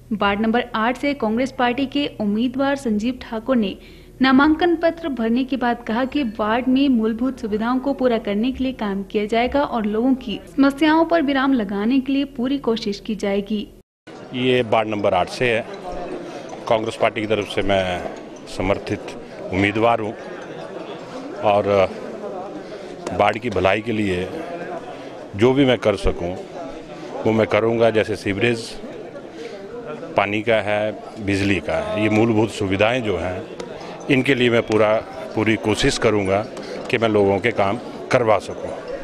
Ward number 8 से Congress party के उम्मीदवार संजीव ठाकुर ने नामांकन पत्र भरने के बाद कहा कि वार्ड में मूलभूत सुविधाओं को पूरा करने के लिए काम किया जाएगा और लोगों की समस्याओं पर विराम लगाने के लिए पूरी कोशिश की जाएगी। ये वार्ड नंबर 8 से है। कांग्रेस पार्टी की तरफ से मैं समर्थित उम्मीदवार हूँ और वार्ड की भलाई के लिए जो भी मैं कर सकूँ वो मैं करूँगा। जैसे सीवरेज, पानी का है, बिजली का है, ये मूलभूत सुविधाएं जो हैं इनके लिए मैं पूरी कोशिश करूँगा कि मैं लोगों के काम करवा सकूँ।